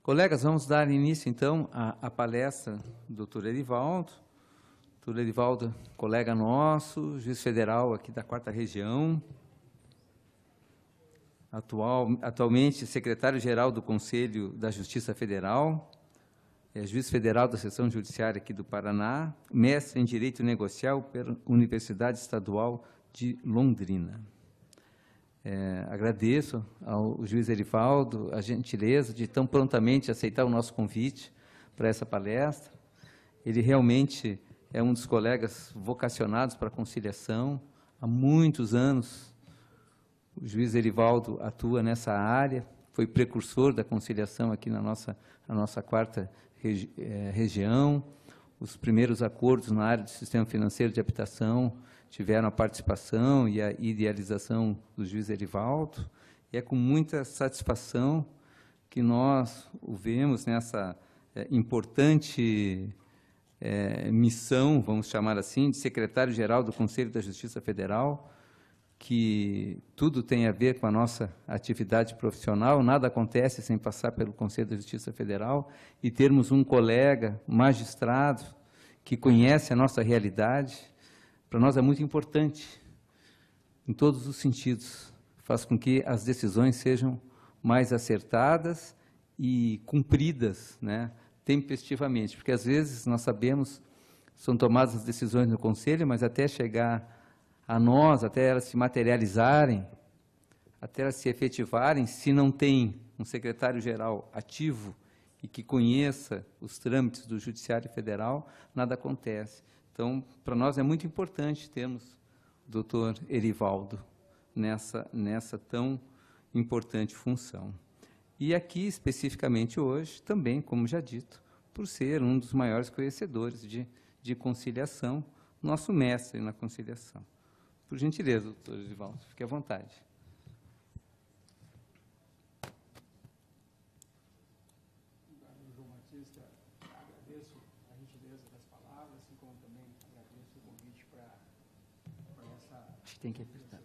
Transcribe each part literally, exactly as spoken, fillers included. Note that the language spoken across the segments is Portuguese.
Colegas, vamos dar início, então, à, à palestra do doutor Erivaldo. doutor Erivaldo, colega nosso, juiz federal aqui da quarta região, atual, atualmente secretário-geral do Conselho da Justiça Federal, é juiz federal da seção judiciária aqui do Paraná, mestre em Direito Negocial pela Universidade Estadual de Londrina. É, agradeço ao juiz Erivaldo a gentileza de tão prontamente aceitar o nosso convite para essa palestra. Ele realmente é um dos colegas vocacionados para a conciliação. Há muitos anos o juiz Erivaldo atua nessa área, foi precursor da conciliação aqui na nossa, na nossa quarta regi é, região. Os primeiros acordos na área do sistema financeiro de habitação tiveram a participação e a idealização do juiz Erivaldo, e é com muita satisfação que nós o vemos nessa é, importante é, missão, vamos chamar assim, de secretário-geral do Conselho da Justiça Federal, que tudo tem a ver com a nossa atividade profissional, nada acontece sem passar pelo Conselho da Justiça Federal, e termos um colega magistrado que conhece a nossa realidade, para nós é muito importante, em todos os sentidos. Faz com que as decisões sejam mais acertadas e cumpridas, né, tempestivamente, porque às vezes nós sabemos, são tomadas as decisões no Conselho, mas até chegar a nós, até elas se materializarem, até elas se efetivarem, se não tem um secretário-geral ativo e que conheça os trâmites do Judiciário Federal, nada acontece. Então, para nós é muito importante termos o doutor Erivaldo nessa, nessa tão importante função. E aqui, especificamente hoje, também, como já dito, por ser um dos maiores conhecedores de, de conciliação, nosso mestre na conciliação. Por gentileza, doutor Erivaldo, fique à vontade. Tem que apertar.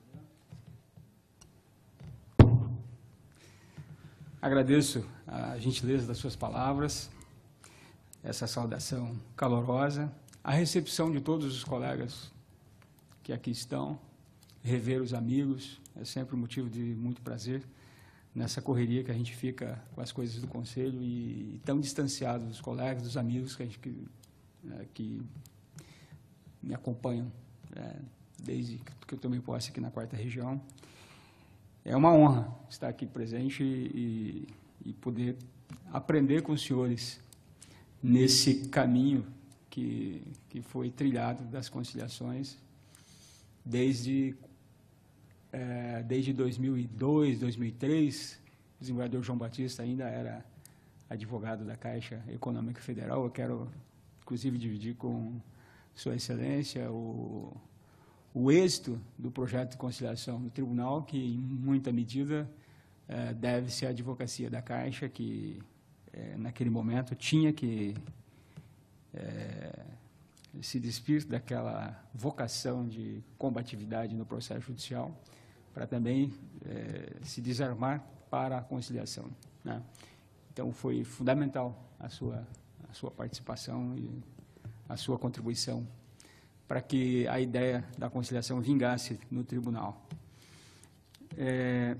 Agradeço a gentileza das suas palavras, essa saudação calorosa, a recepção de todos os colegas que aqui estão, rever os amigos, é sempre um motivo de muito prazer nessa correria que a gente fica com as coisas do Conselho e, e tão distanciado dos colegas, dos amigos que, a gente, que, é, que me acompanham, é, desde que eu tomei posse aqui na quarta região. É uma honra estar aqui presente e, e poder aprender com os senhores nesse caminho que, que foi trilhado das conciliações desde, é, desde dois mil e dois, dois mil e três. O desembargador João Batista ainda era advogado da Caixa Econômica Federal. Eu quero, inclusive, dividir com Sua Excelência o o êxito do projeto de conciliação do tribunal, que, em muita medida, eh, deve-se à advocacia da Caixa, que, eh, naquele momento, tinha que eh, se despir daquela vocação de combatividade no processo judicial, para também eh, se desarmar para a conciliação, né? Então, foi fundamental a sua, a sua participação e a sua contribuição para que a ideia da conciliação vingasse no tribunal. É,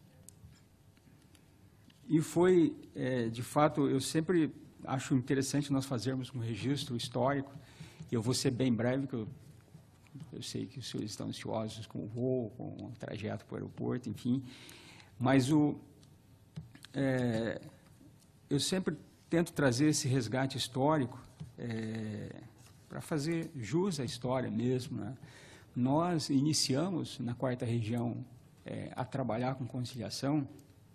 e foi, é, de fato, eu sempre acho interessante nós fazermos um registro histórico, e eu vou ser bem breve, porque eu, eu sei que os senhores estão ansiosos com o voo, com o trajeto para o aeroporto, enfim, mas o, é, eu sempre tento trazer esse resgate histórico, é, para fazer jus à história mesmo, né? Nós iniciamos, na quarta região, é, a trabalhar com conciliação,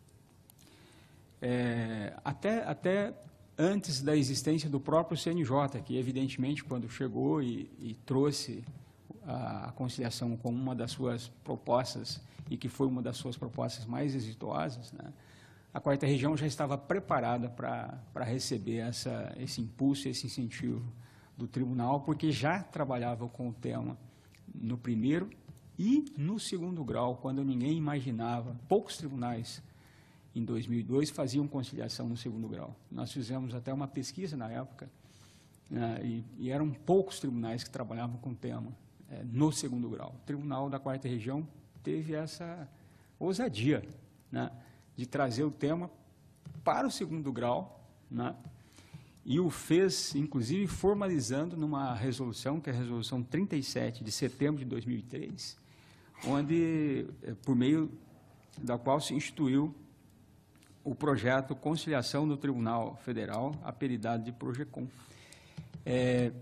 é, até, até antes da existência do próprio C N J, que, evidentemente, quando chegou e, e trouxe a, a conciliação como uma das suas propostas, e que foi uma das suas propostas mais exitosas, né? A quarta região já estava preparada para, para receber essa, esse impulso, esse incentivo do tribunal, porque já trabalhava com o tema no primeiro e no segundo grau, quando ninguém imaginava, poucos tribunais em dois mil e dois, faziam conciliação no segundo grau. Nós fizemos até uma pesquisa na época, né, e, e eram poucos tribunais que trabalhavam com o tema é, no segundo grau. O Tribunal da Quarta Região teve essa ousadia, né, de trazer o tema para o segundo grau, né, e o fez, inclusive, formalizando numa resolução, que é a Resolução trinta e sete, de setembro de dois mil e três, onde, por meio da qual se instituiu o projeto Conciliação no Tribunal Federal, apelidado de Projecon. É,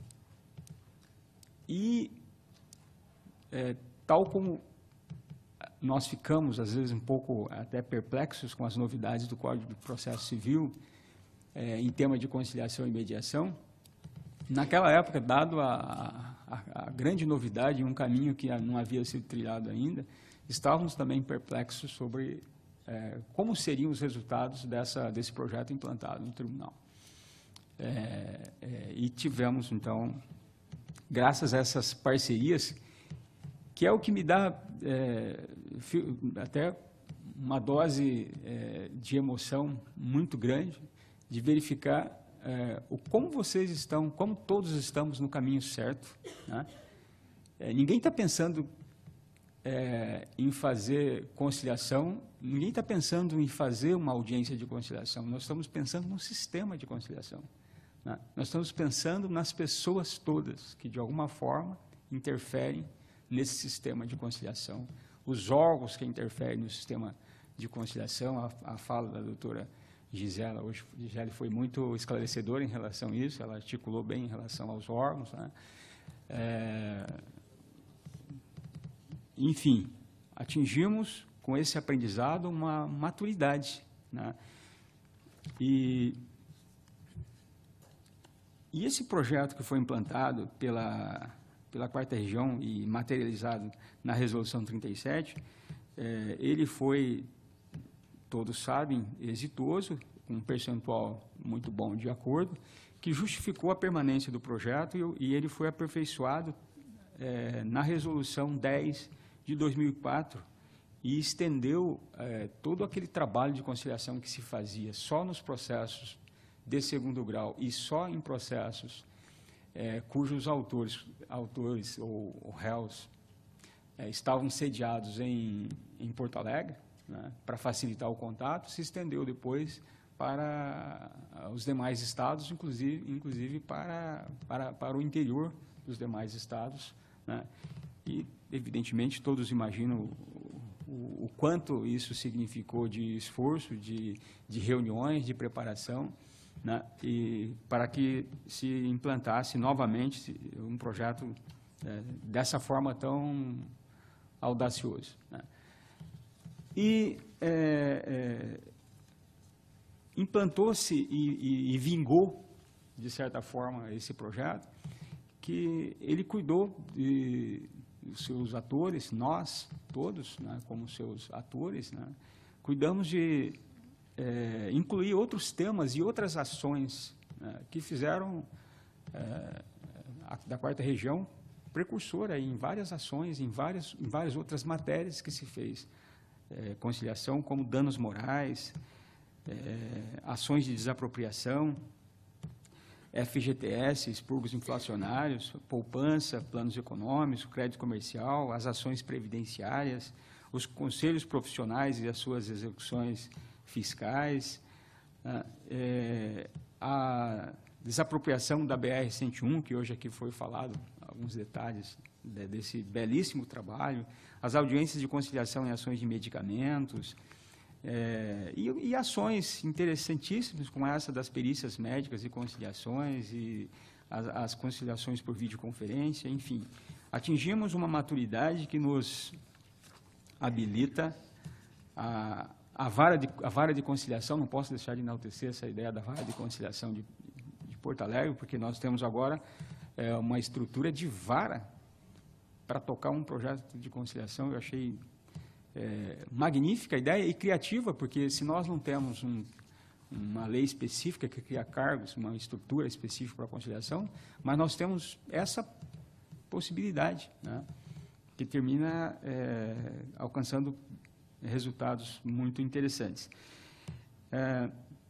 e, é, tal como nós ficamos, às vezes, um pouco até perplexos com as novidades do Código de Processo Civil, é, em tema de conciliação e mediação, naquela época, dado a, a, a grande novidade, um caminho que não havia sido trilhado ainda, estávamos também perplexos sobre é, como seriam os resultados dessa, desse projeto implantado no tribunal. É, é, e tivemos, então, graças a essas parcerias, que é o que me dá é, até uma dose é, de emoção muito grande, de verificar é, o como vocês estão, como todos estamos no caminho certo, né? É, ninguém está pensando é, em fazer conciliação, ninguém está pensando em fazer uma audiência de conciliação, nós estamos pensando num sistema de conciliação, né? Nós estamos pensando nas pessoas todas que, de alguma forma, interferem nesse sistema de conciliação, os órgãos que interferem no sistema de conciliação. A, a fala da doutora Gisela hoje, Gisele foi muito esclarecedora em relação a isso, ela articulou bem em relação aos órgãos, né? É, enfim, atingimos com esse aprendizado uma maturidade, né? E, e esse projeto que foi implantado pela, pela Quarta Região e materializado na Resolução trinta e sete, é, ele foi, todos sabem, exitoso, com um percentual muito bom de acordo, que justificou a permanência do projeto e, e ele foi aperfeiçoado é, na Resolução dez de dois mil e quatro e estendeu é, todo aquele trabalho de conciliação que se fazia só nos processos de segundo grau e só em processos é, cujos autores, autores ou, ou réus é, estavam sediados em, em Porto Alegre, né, para facilitar o contato, se estendeu depois para os demais estados, inclusive, inclusive para, para, para o interior dos demais estados, né? E, evidentemente, todos imaginam o, o, o quanto isso significou de esforço, de, de reuniões, de preparação, né? E para que se implantasse novamente um projeto é, dessa forma tão audacioso, né? E é, é, implantou-se e, e, e vingou, de certa forma, esse projeto, que ele cuidou de os seus atores, nós todos, né, como seus atores, né, cuidamos de é, incluir outros temas e outras ações, né, que fizeram é, a, da Quarta Região precursora em várias ações, em várias, em várias outras matérias que se fez. É, conciliação, como danos morais, é, ações de desapropriação, F G T S, expurgos inflacionários, poupança, planos econômicos, crédito comercial, as ações previdenciárias, os conselhos profissionais e as suas execuções fiscais, é, a desapropriação da B R cento e um, que hoje aqui foi falado, alguns detalhes desse belíssimo trabalho, as audiências de conciliação em ações de medicamentos, é, e, e ações interessantíssimas, como essa das perícias médicas e conciliações, e as, as conciliações por videoconferência, enfim. Atingimos uma maturidade que nos habilita a, a, vara, de, a vara de conciliação, não posso deixar de enaltecer essa ideia da vara de conciliação de, de Porto Alegre, porque nós temos agora é, uma estrutura de vara para tocar um projeto de conciliação. Eu achei é, magnífica a ideia e criativa, porque se nós não temos um, uma lei específica que cria cargos, uma estrutura específica para a conciliação, mas nós temos essa possibilidade, né, que termina é, alcançando resultados muito interessantes. É,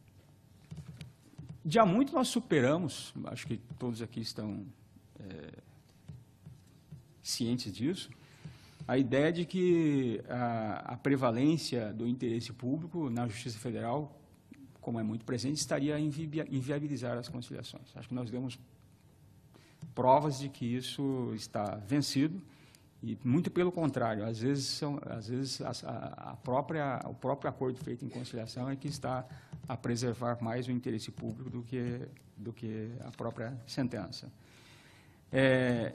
já muito nós superamos, acho que todos aqui estão é, cientes disso, a ideia de que a, a prevalência do interesse público na Justiça Federal, como é muito presente, estaria a invi inviabilizar as conciliações. Acho que nós demos provas de que isso está vencido e, muito pelo contrário, às vezes, são, às vezes a, a própria, o próprio acordo feito em conciliação é que está a preservar mais o interesse público do que, do que a própria sentença. É,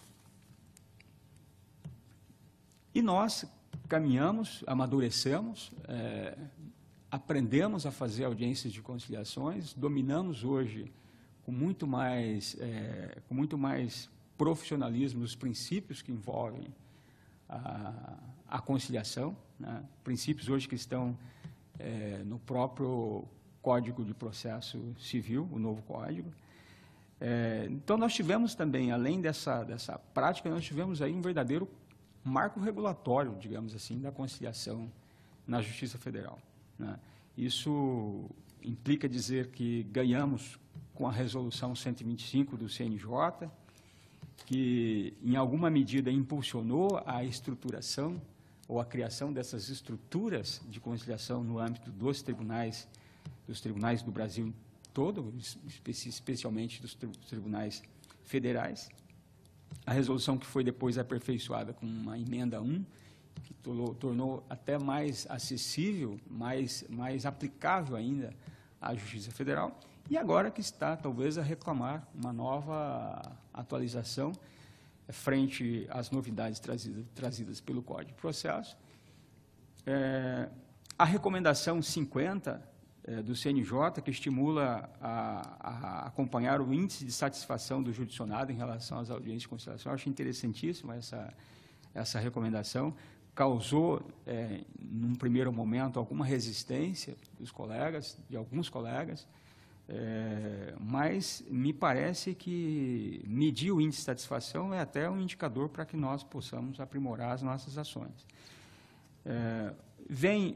e nós caminhamos, amadurecemos, é, aprendemos a fazer audiências de conciliações, dominamos hoje com muito mais, é, com muito mais profissionalismo os princípios que envolvem a, a conciliação, né? Princípios hoje que estão é, no próprio Código de Processo Civil, o novo Código. É, então, nós tivemos também, além dessa, dessa prática, nós tivemos aí um verdadeiro marco regulatório, digamos assim, da conciliação na Justiça Federal, né? Isso implica dizer que ganhamos com a Resolução cento e vinte e cinco do C N J, que, em alguma medida, impulsionou a estruturação ou a criação dessas estruturas de conciliação no âmbito dos tribunais, dos tribunais do Brasil todo, especialmente dos tribunais federais. A resolução que foi depois aperfeiçoada com uma emenda um, que tornou, tornou até mais acessível, mais, mais aplicável ainda à Justiça Federal, e agora que está, talvez, a reclamar uma nova atualização frente às novidades trazidas, trazidas pelo Código de Processo. É, a recomendação cinquenta é, do C N J, que estimula a, a acompanhar o índice de satisfação do judicionado em relação às audiências de conciliação, eu acho interessantíssima essa, essa recomendação. Causou, é, num primeiro momento, alguma resistência dos colegas, de alguns colegas, é, mas me parece que medir o índice de satisfação é até um indicador para que nós possamos aprimorar as nossas ações. É, vem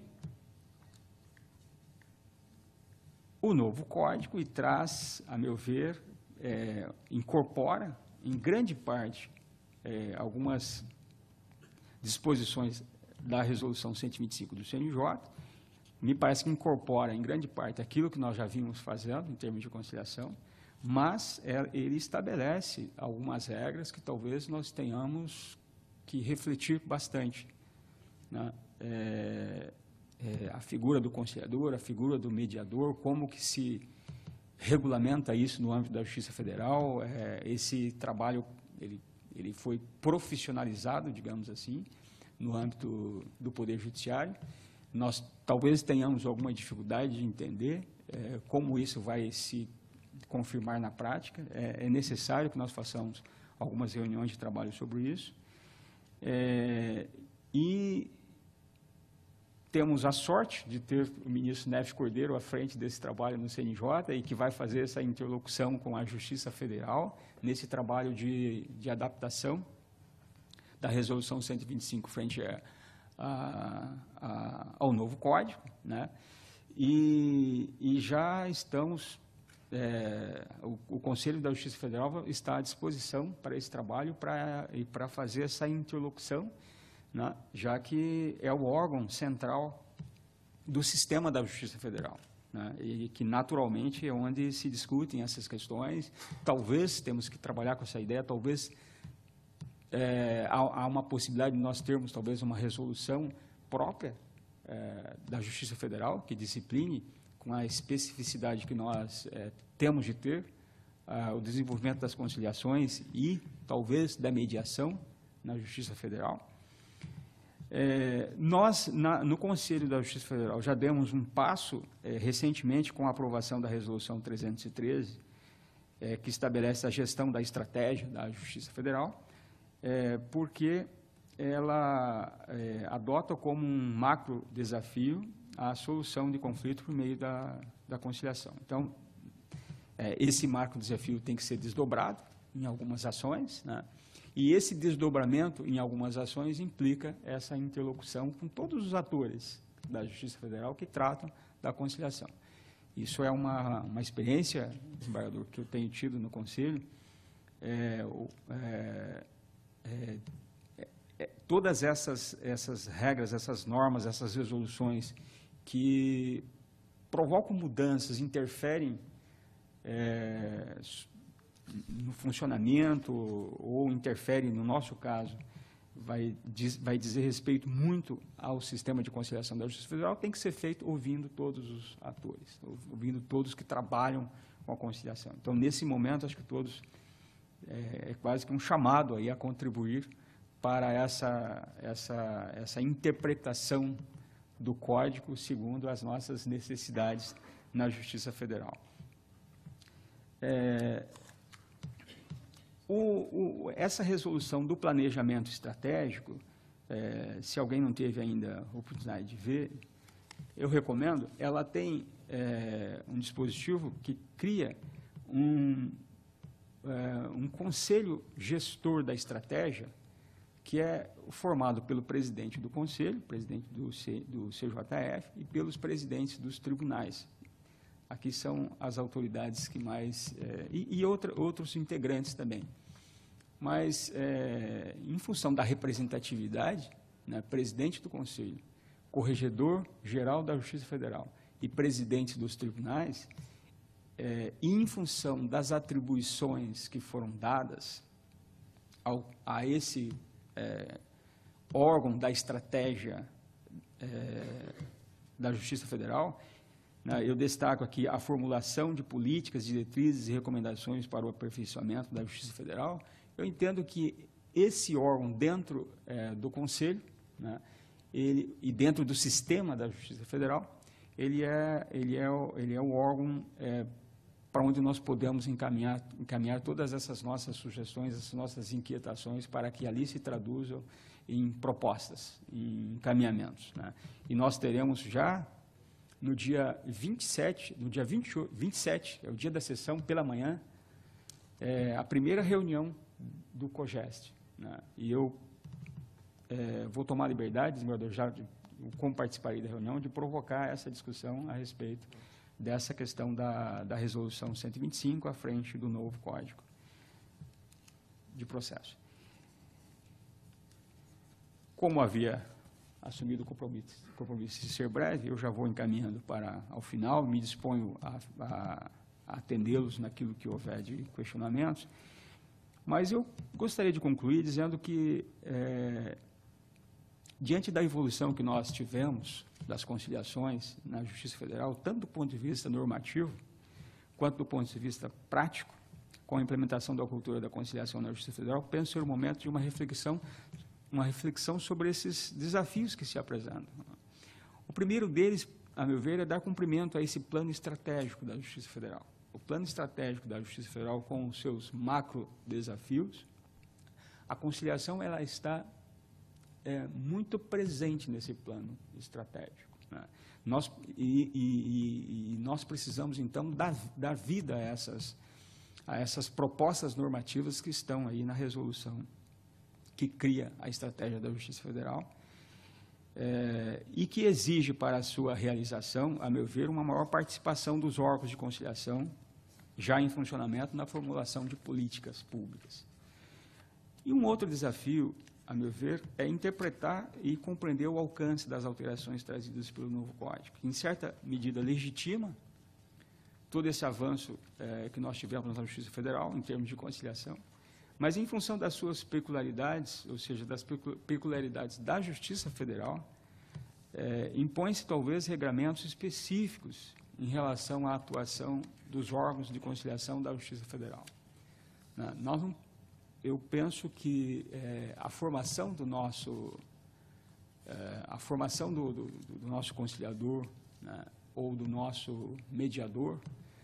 o novo código e traz, a meu ver, é, incorpora, em grande parte, é, algumas disposições da Resolução cento e vinte e cinco do C N J, me parece que incorpora, em grande parte, aquilo que nós já vimos fazendo, em termos de conciliação, mas é, ele estabelece algumas regras que talvez nós tenhamos que refletir bastante, né? É, é, a figura do conciliador, a figura do mediador, como que se regulamenta isso no âmbito da Justiça Federal. É, esse trabalho ele, ele foi profissionalizado, digamos assim, no âmbito do Poder Judiciário. Nós talvez tenhamos alguma dificuldade de entender é, como isso vai se confirmar na prática. É, é necessário que nós façamos algumas reuniões de trabalho sobre isso. É, e temos a sorte de ter o ministro Neves Cordeiro à frente desse trabalho no C N J e que vai fazer essa interlocução com a Justiça Federal nesse trabalho de, de adaptação da Resolução cento e vinte e cinco frente a, a, a, ao novo Código, né? E, e já estamos, é, o, o Conselho da Justiça Federal está à disposição para esse trabalho para, e para fazer essa interlocução, né, já que é o órgão central do sistema da Justiça Federal, né, e que, naturalmente, é onde se discutem essas questões. Talvez, temos que trabalhar com essa ideia, talvez é, há, há uma possibilidade de nós termos, talvez, uma resolução própria é, da Justiça Federal, que discipline, com a especificidade que nós é, temos de ter, a, o desenvolvimento das conciliações e, talvez, da mediação na Justiça Federal. É, nós, na, no Conselho da Justiça Federal, já demos um passo é, recentemente com a aprovação da Resolução trezentos e treze, é, que estabelece a gestão da estratégia da Justiça Federal, é, porque ela é, adota como um macro desafio a solução de conflito por meio da, da conciliação. Então, é, esse macro desafio tem que ser desdobrado em algumas ações, né? E esse desdobramento, em algumas ações, implica essa interlocução com todos os atores da Justiça Federal que tratam da conciliação. Isso é uma, uma experiência, desembargador, que eu tenho tido no Conselho. É, é, é, é, todas essas, essas regras, essas normas, essas resoluções que provocam mudanças, interferem é, no funcionamento ou interferem, no nosso caso, vai, diz, vai dizer respeito muito ao sistema de conciliação da Justiça Federal, tem que ser feito ouvindo todos os atores, ouvindo todos que trabalham com a conciliação. Então, nesse momento, acho que todos, é, é quase que um chamado aí a contribuir para essa, essa, essa interpretação do Código segundo as nossas necessidades na Justiça Federal. É, o, o, essa resolução do planejamento estratégico, é, se alguém não teve ainda a oportunidade de ver, eu recomendo, ela tem é, um dispositivo que cria um, é, um conselho gestor da estratégia, que é formado pelo presidente do Conselho, presidente do, C, do C J F, e pelos presidentes dos tribunais. Aqui são as autoridades que mais... É, e e outra, outros integrantes também. Mas, é, em função da representatividade, né, presidente do Conselho, corregedor-geral da Justiça Federal e presidente dos tribunais, é, e em função das atribuições que foram dadas ao, a esse é, órgão da estratégia é, da Justiça Federal, eu destaco aqui a formulação de políticas, diretrizes e recomendações para o aperfeiçoamento da Justiça Federal. Eu entendo que esse órgão, dentro é, do Conselho, né, ele, e dentro do sistema da Justiça Federal, ele é, ele é, o, ele é o órgão é, para onde nós podemos encaminhar, encaminhar todas essas nossas sugestões, essas nossas inquietações, para que ali se traduzam em propostas, em encaminhamentos, né. E nós teremos já, no dia vinte e sete, no dia vinte, vinte e sete, é o dia da sessão, pela manhã, é, a primeira reunião do COGEST, né? E eu é, vou tomar a liberdade, desembargador, já como participarei da reunião, de provocar essa discussão a respeito dessa questão da, da resolução cento e vinte e cinco à frente do novo Código de Processo. Como havia assumido o compromisso, compromisso de ser breve, eu já vou encaminhando para ao final, me disponho a, a, a atendê-los naquilo que houver de questionamentos, mas eu gostaria de concluir dizendo que, é, diante da evolução que nós tivemos das conciliações na Justiça Federal, tanto do ponto de vista normativo, quanto do ponto de vista prático, com a implementação da cultura da conciliação na Justiça Federal, penso ser o momento de uma reflexão uma reflexão sobre esses desafios que se apresentam. O primeiro deles, a meu ver, é dar cumprimento a esse plano estratégico da Justiça Federal. O plano estratégico da Justiça Federal, com os seus macro desafios, a conciliação ela está é, muito presente nesse plano estratégico, né? Nós, e, e, e nós precisamos, então, dar, dar vida a essas, a essas propostas normativas que estão aí na resolução que cria a estratégia da Justiça Federal, é, e que exige para a sua realização, a meu ver, uma maior participação dos órgãos de conciliação já em funcionamento na formulação de políticas públicas. E um outro desafio, a meu ver, é interpretar e compreender o alcance das alterações trazidas pelo novo Código, que, em certa medida, legitima todo esse avanço é, que nós tivemos na Justiça Federal, em termos de conciliação, mas, em função das suas peculiaridades, ou seja, das peculiaridades da Justiça Federal, é, impõe-se, talvez, regramentos específicos em relação à atuação dos órgãos de conciliação da Justiça Federal. Né? Nós não, eu penso que é, a formação do nosso, é, a formação do, do, do nosso conciliador, né, ou do nosso mediador,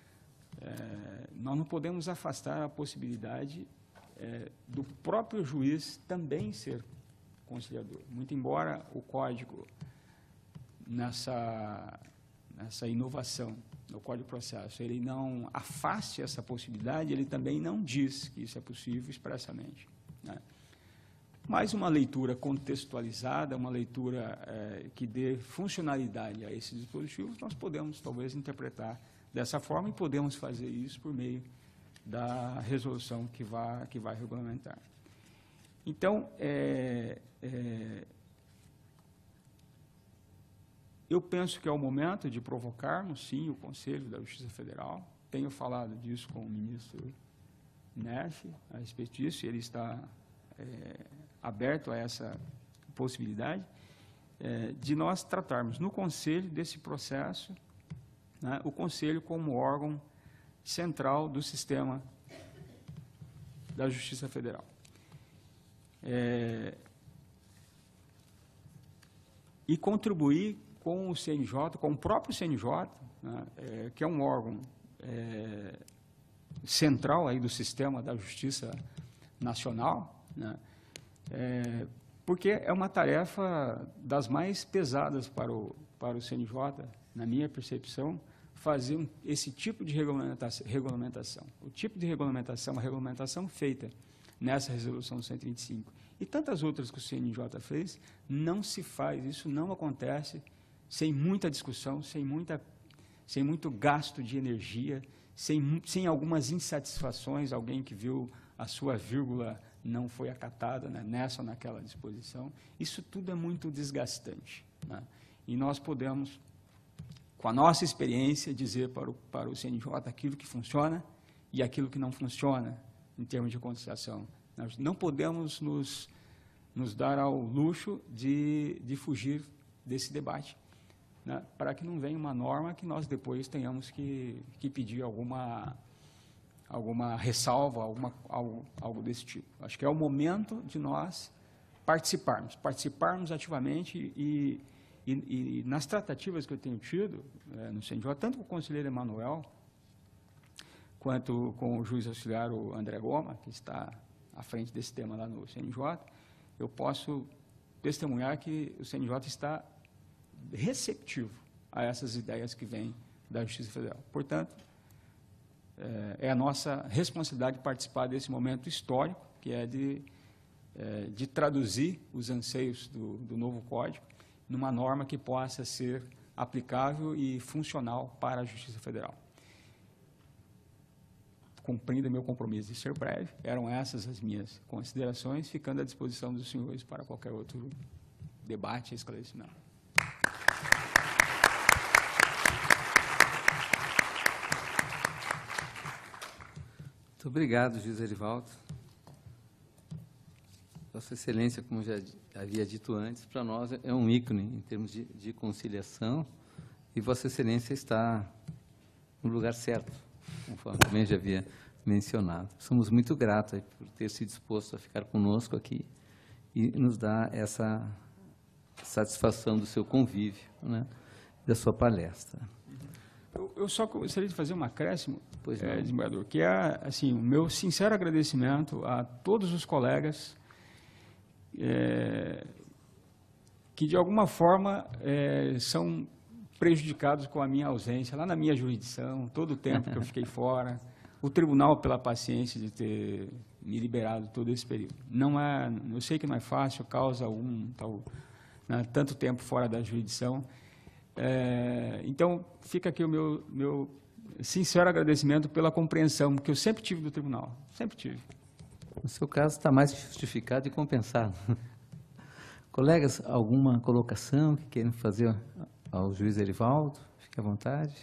é, nós não podemos afastar a possibilidade É, do próprio juiz também ser conciliador. Muito embora o Código, nessa, nessa inovação no Código de Processo, ele não afaste essa possibilidade, ele também não diz que isso é possível expressamente, né? mas uma leitura contextualizada, uma leitura é, que dê funcionalidade a esses dispositivos, nós podemos, talvez, interpretar dessa forma e podemos fazer isso por meio da resolução que vai, que vai regulamentar. Então, é, é, eu penso que é o momento de provocarmos, sim, o Conselho da Justiça Federal. Tenho falado disso com o ministro Nerf a respeito disso, ele está é, aberto a essa possibilidade é, de nós tratarmos no Conselho desse processo, né, o Conselho como órgão central do sistema da Justiça Federal. É, e contribuir com o C N J, com o próprio C N J, né, é, que é um órgão é, central aí do sistema da Justiça Nacional, né, é, porque é uma tarefa das mais pesadas para o, para o C N J, na minha percepção, fazer um, esse tipo de regulamentação, regulamentação. O tipo de regulamentação, a regulamentação feita nessa resolução cento e vinte e cinco e tantas outras que o C N J fez, não se faz, isso não acontece sem muita discussão, sem, muita, sem muito gasto de energia, sem, sem algumas insatisfações, alguém que viu a sua vírgula não foi acatada, né, nessa ou naquela disposição. Isso tudo é muito desgastante, né? E nós podemos, com a nossa experiência, dizer para o, para o C N J aquilo que funciona e aquilo que não funciona em termos de conciliação. Nós não podemos nos, nos dar ao luxo de, de fugir desse debate, né, para que não venha uma norma que nós depois tenhamos que, que pedir alguma, alguma ressalva, alguma, algo, algo desse tipo. Acho que é o momento de nós participarmos, participarmos ativamente e, e, e nas tratativas que eu tenho tido é, no C N J, tanto com o conselheiro Emanuel, quanto com o juiz auxiliar, o André Goma, que está à frente desse tema lá no C N J, eu posso testemunhar que o C N J está receptivo a essas ideias que vêm da Justiça Federal. Portanto, é a nossa responsabilidade participar desse momento histórico, que é de, é, de traduzir os anseios do, do novo Código numa norma que possa ser aplicável e funcional para a Justiça Federal. Cumprindo meu compromisso de ser breve, eram essas as minhas considerações, ficando à disposição dos senhores para qualquer outro debate e esclarecimento. Muito obrigado, juiz Erivaldo. Vossa Excelência, como já havia dito antes, para nós é um ícone em termos de, de conciliação, e Vossa Excelência está no lugar certo, conforme também já havia mencionado. Somos muito gratos por ter se disposto a ficar conosco aqui e nos dar essa satisfação do seu convívio, né, da sua palestra. Eu, eu só gostaria de fazer um acréscimo, pois é, desembargador, que é assim, o meu sincero agradecimento a todos os colegas é, que, de alguma forma, é, são prejudicados com a minha ausência, lá na minha jurisdição, todo o tempo que eu fiquei fora, o tribunal pela paciência de ter me liberado todo esse período. Não é, eu sei que não é fácil, causa um tal, né, tanto tempo fora da jurisdição. É, então, fica aqui o meu, meu sincero agradecimento pela compreensão que eu sempre tive do tribunal, sempre tive. No seu caso, está mais justificado e compensado. Colegas, alguma colocação que queiram fazer ao juiz Erivaldo? Fique à vontade.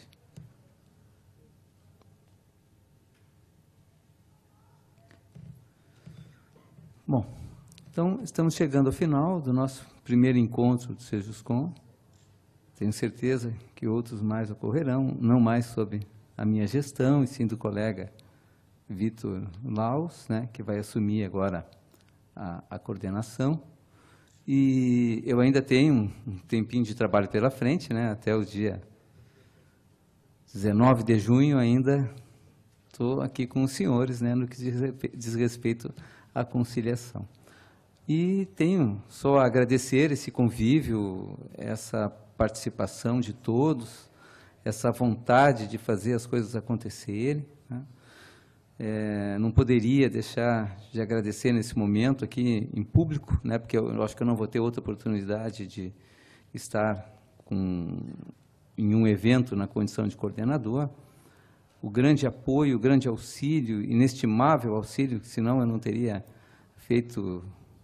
Bom, então, estamos chegando ao final do nosso primeiro encontro do Sejuscom. Tenho certeza que outros mais ocorrerão, não mais sob a minha gestão, e sim do colega Vitor Laus, né, que vai assumir agora a, a coordenação. E eu ainda tenho um tempinho de trabalho pela frente, né, até o dia dezenove de junho ainda estou aqui com os senhores, né, no que diz respeito à conciliação. E tenho só a agradecer esse convívio, essa participação de todos, essa vontade de fazer as coisas acontecerem, né? É, não poderia deixar de agradecer nesse momento aqui em público, né, porque eu, eu acho que eu não vou ter outra oportunidade de estar com, em um evento na condição de coordenador, o grande apoio, o grande auxílio, inestimável auxílio, senão eu não teria feito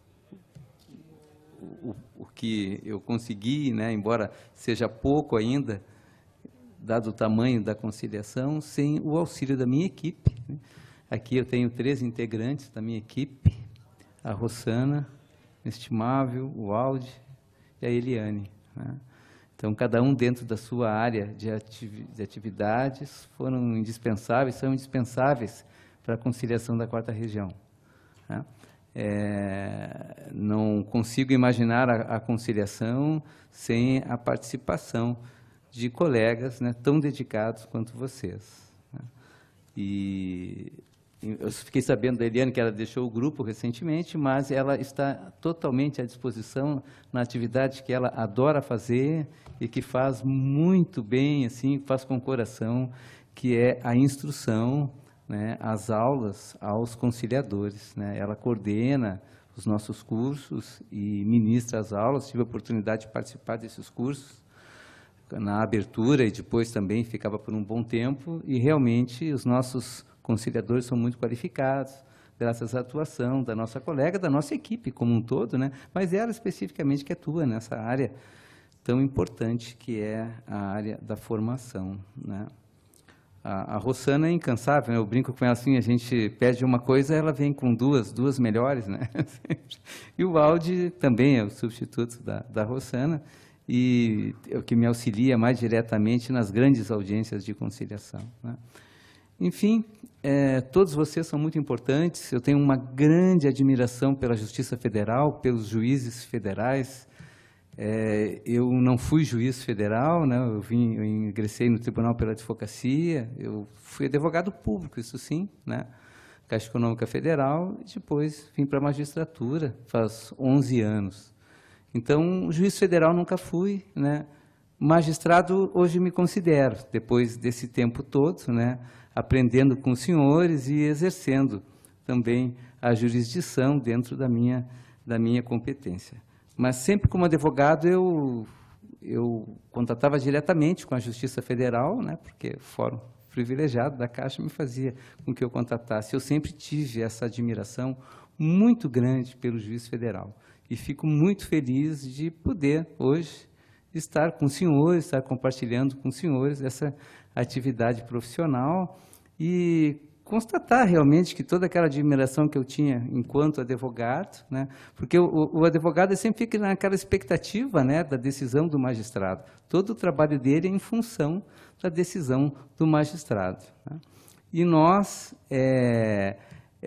o, o que eu consegui, né, embora seja pouco ainda, dado o tamanho da conciliação, sem o auxílio da minha equipe, né. Aqui eu tenho três integrantes da minha equipe, a Rossana, estimável, o Aldi e a Eliane, né? Então, cada um dentro da sua área de, ativi de atividades foram indispensáveis, são indispensáveis para a conciliação da quarta região, né? É, não consigo imaginar a, a conciliação sem a participação de colegas, né, tão dedicados quanto vocês, né? E eu fiquei sabendo da Eliane que ela deixou o grupo recentemente, mas ela está totalmente à disposição na atividade que ela adora fazer e que faz muito bem, assim, faz com o coração, que é a instrução, né, as aulas aos conciliadores, né? Ela coordena os nossos cursos e ministra as aulas. Tive a oportunidade de participar desses cursos na abertura e depois também ficava por um bom tempo, e realmente os nossos conciliadores são muito qualificados, graças à atuação da nossa colega, da nossa equipe como um todo, né? Mas ela especificamente que atua nessa área tão importante que é a área da formação, né? A, a Rossana é incansável, né? Eu brinco com ela assim, a gente pede uma coisa, ela vem com duas, duas melhores, né? E o Aldi também é o substituto da, da Rossana, e é o que me auxilia mais diretamente nas grandes audiências de conciliação, né? Enfim, é, todos vocês são muito importantes. Eu tenho uma grande admiração pela Justiça Federal, pelos juízes federais. É, eu não fui juiz federal, né? Eu, vim, eu ingressei no Tribunal pela Advocacia, eu fui advogado público, isso sim, né? Caixa Econômica Federal, e depois vim para a magistratura, faz onze anos. Então, juiz federal nunca fui, né? Magistrado hoje me considero, depois desse tempo todo, né? Aprendendo com os senhores e exercendo também a jurisdição dentro da minha, da minha competência. Mas sempre como advogado eu, eu contatava diretamente com a Justiça Federal, né, porque o fórum privilegiado da Caixa me fazia com que eu contatasse. Eu sempre tive essa admiração muito grande pelo juiz federal. E fico muito feliz de poder, hoje, estar com os senhores, estar compartilhando com os senhores essa atividade profissional e constatar realmente que toda aquela admiração que eu tinha enquanto advogado, né, porque o, o advogado sempre fica naquela expectativa, né, da decisão do magistrado. Todo o trabalho dele é em função da decisão do magistrado, né? E nós, é,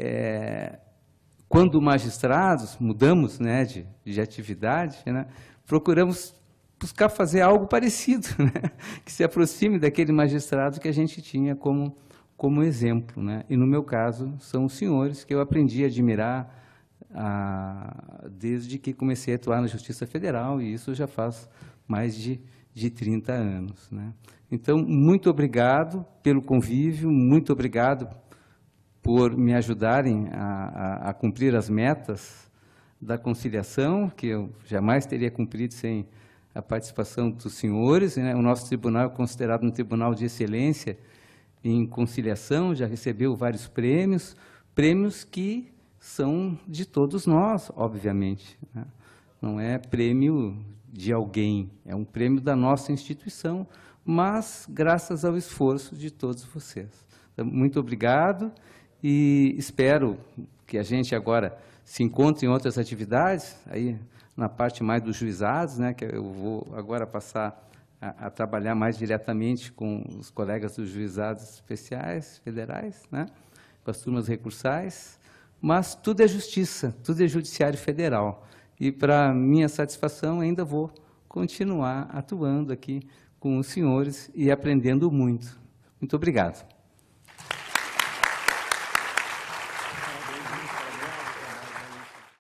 é, quando magistrados, mudamos, né, de, de atividade, né, procuramos buscar fazer algo parecido, né, que se aproxime daquele magistrado que a gente tinha como, como exemplo, né? E, no meu caso, são os senhores que eu aprendi a admirar a, desde que comecei a atuar na Justiça Federal, e isso já faz mais de, de trinta anos, né? Então, muito obrigado pelo convívio, muito obrigado por me ajudarem a, a, a cumprir as metas da conciliação, que eu jamais teria cumprido sem a participação dos senhores, né? O nosso tribunal é considerado um tribunal de excelência em conciliação, já recebeu vários prêmios, prêmios que são de todos nós, obviamente, né? Não é prêmio de alguém, é um prêmio da nossa instituição, mas graças ao esforço de todos vocês. Então, muito obrigado e espero que a gente agora se encontre em outras atividades, aí na parte mais dos juizados, né, que eu vou agora passar a, a trabalhar mais diretamente com os colegas dos juizados especiais, federais, né, com as turmas recursais, mas tudo é justiça, tudo é judiciário federal. E, para minha satisfação, ainda vou continuar atuando aqui com os senhores e aprendendo muito. Muito obrigado.